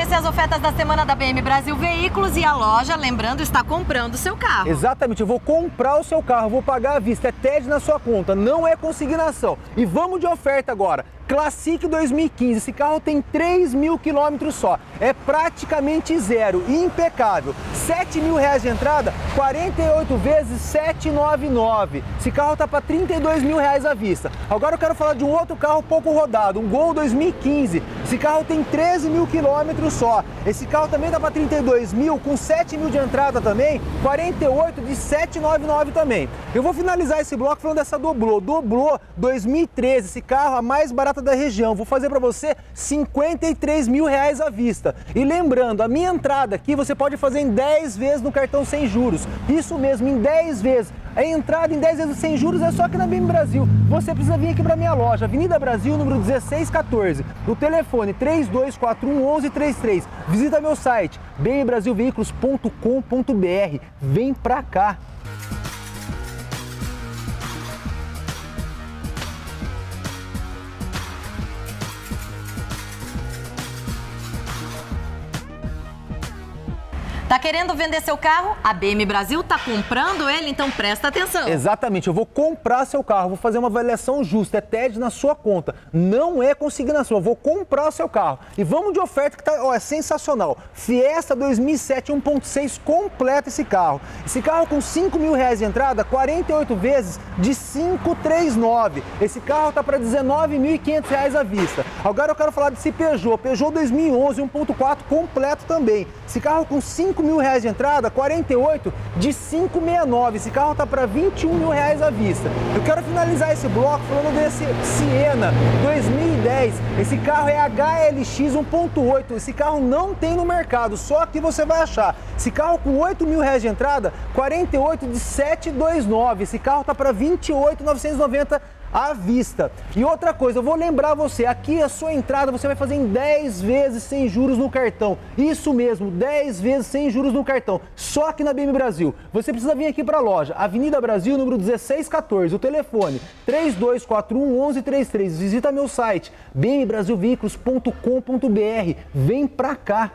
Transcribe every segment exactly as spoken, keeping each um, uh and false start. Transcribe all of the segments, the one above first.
conhecer as ofertas da semana da B M Brasil Veículos e a loja, lembrando, está comprando o seu carro. Exatamente, eu vou comprar o seu carro, vou pagar à vista, é T E D na sua conta, não é consignação. E vamos de oferta agora. Classic dois mil e quinze, esse carro tem três mil quilômetros só, é praticamente zero, impecável. sete mil reais de entrada, quarenta e oito vezes setecentos e noventa e nove. Esse carro tá para trinta e dois mil reais à vista. Agora eu quero falar de um outro carro pouco rodado, um Gol dois mil e quinze. Esse carro tem treze mil quilômetros só. Esse carro também tá para trinta e dois mil, com sete mil de entrada também, quarenta e oito de setecentos e noventa e nove também. Eu vou finalizar esse bloco falando dessa Doblô. Doblô dois mil e treze, esse carro a mais barata da região. Vou fazer para você cinquenta e três mil reais à vista. E lembrando, a minha entrada aqui você pode fazer em dez vezes no cartão sem juros. Isso mesmo, em dez vezes. A entrada em dez vezes sem juros é só aqui na B M Brasil. Você precisa vir aqui para minha loja, Avenida Brasil, número dezesseis quatorze. O telefone três dois quatro um, um um três três. Visita meu site b m brasil veículos ponto com ponto b r. Vem pra cá. Tá querendo vender seu carro? A B M Brasil tá comprando ele, então presta atenção. Exatamente, eu vou comprar seu carro, vou fazer uma avaliação justa, é T E D na sua conta, não é consignação, eu vou comprar seu carro. E vamos de oferta que tá, ó, é sensacional. Fiesta dois mil e sete um ponto seis completa esse carro. Esse carro com cinco mil reais de entrada, quarenta e oito vezes de quinhentos e trinta e nove. Esse carro tá para dezenove mil e quinhentos reais à vista. Agora eu quero falar desse Peugeot, Peugeot dois mil e onze um ponto quatro completo também. Esse carro com cinco mil reais de entrada, quarenta e oito de quinhentos e sessenta e nove. Esse carro tá para vinte e um mil reais à vista. Eu quero finalizar esse bloco falando desse Siena dois mil e dez. Esse carro é H L X um ponto oito. Esse carro não tem no mercado, só aqui você vai achar. Esse carro com oito mil reais de entrada, quarenta e oito de setecentos e vinte e nove. Esse carro tá para vinte e oito mil novecentos e noventa à vista. E outra coisa, eu vou lembrar você, aqui a sua entrada você vai fazer em dez vezes sem juros no cartão. Isso mesmo, dez vezes sem juros no cartão. Só aqui na B M Brasil. Você precisa vir aqui para a loja, Avenida Brasil, número dezesseis quatorze. O telefone três dois quatro um, um um três três. Visita meu site b m brasil veículos ponto com ponto b r. Vem pra cá.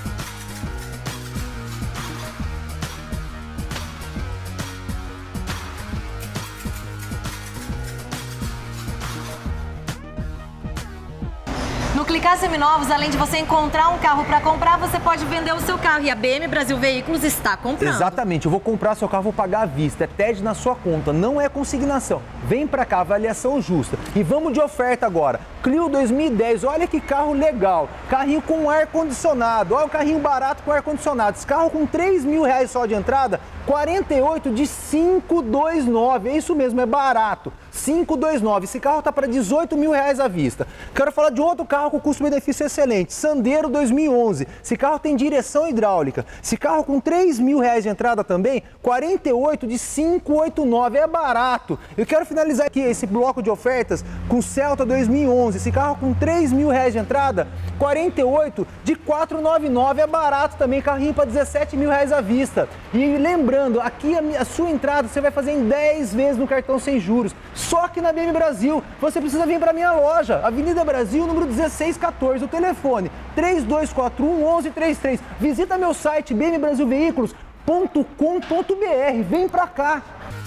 No Clicar Seminovos, além de você encontrar um carro para comprar, você pode vender o seu carro. E a B M Brasil Veículos está comprando. Exatamente, eu vou comprar seu carro, vou pagar à vista. É T E D na sua conta, não é consignação. Vem pra cá, avaliação justa. E vamos de oferta agora. Clio dois mil e dez, olha que carro legal. Carrinho com ar-condicionado. Olha o carrinho barato com ar-condicionado. Esse carro com três mil reais só de entrada, quarenta e oito de quinhentos e vinte e nove. É isso mesmo, é barato. quinhentos e vinte e nove. Esse carro tá para dezoito mil reais à vista. Quero falar de outro carro com custo-benefício excelente. Sandero dois mil e onze. Esse carro tem direção hidráulica. Esse carro com três mil reais de entrada também, quarenta e oito de quinhentos e oitenta e nove. É barato. Eu quero finalizar aqui esse bloco de ofertas com Celta dois mil e onze. Esse carro com três mil reais de entrada, quarenta e oito de quatrocentos e noventa e nove. É barato também. Carrinho para dezessete mil reais à vista. E lembrando, aqui a, a sua entrada você vai fazer em dez vezes no cartão sem juros. Só que na B M Brasil, você precisa vir para minha loja, Avenida Brasil, número dezesseis quatorze. O telefone três dois quatro um, um um três três. Visita meu site b m brasil veículos ponto com ponto b r. Vem pra cá.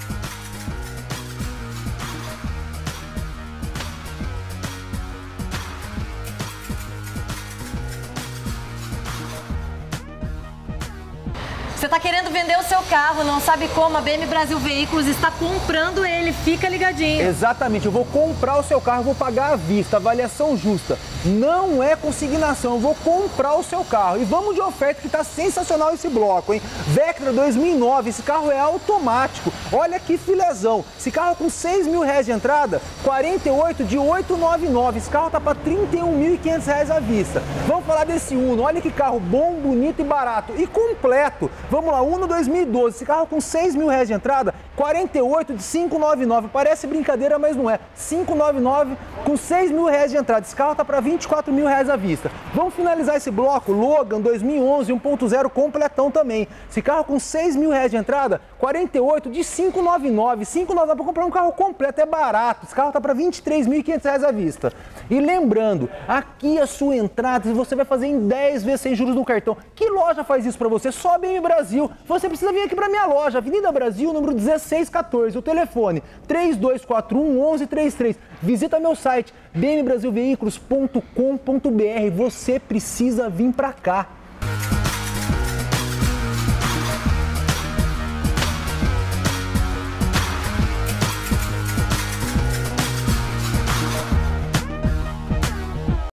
Você está querendo vender o seu carro, não sabe como? A B M Brasil Veículos está comprando ele, fica ligadinho. Exatamente, eu vou comprar o seu carro, vou pagar à vista, avaliação justa. Não é consignação, eu vou comprar o seu carro. E vamos de oferta que está sensacional esse bloco, hein? Vectra dois mil e nove, esse carro é automático. Olha que filezão. Esse carro com seis mil reais de entrada, quarenta e oito de oitocentos e noventa e nove. Esse carro tá para trinta e um mil e quinhentos reais à vista. Vamos falar desse Uno. Olha que carro bom, bonito e barato. E completo. Vamos lá, Uno dois mil e doze. Esse carro com seis mil reais de entrada, quarenta e oito de quinhentos e noventa e nove. Parece brincadeira, mas não é. quinhentos e noventa e nove com seis mil reais de entrada. Esse carro tá para vinte vinte e quatro mil reais à vista. Vamos finalizar esse bloco, Logan dois mil e onze, um ponto zero completão também. Esse carro com seis mil reais de entrada, quarenta e oito de quinhentos e noventa e nove. quinhentos e noventa e nove para comprar um carro completo, é barato. Esse carro tá para vinte e três mil e quinhentos reais à vista. E lembrando, aqui a sua entrada você vai fazer em dez vezes sem juros no cartão. Que loja faz isso para você? Só B M Brasil. Você precisa vir aqui para minha loja, Avenida Brasil, número dezesseis quatorze. O telefone três dois quatro um, um um três três. Visita meu site b m brasil veículos ponto com ponto b r. Você precisa vir para cá.